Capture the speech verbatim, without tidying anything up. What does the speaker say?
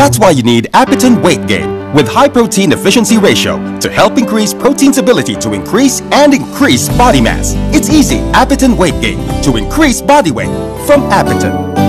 That's why you need Apitin Weight Gain with high protein efficiency ratio to help increase protein's ability to increase and increase body mass. It's easy, Apitin Weight Gain to increase body weight from Apitin.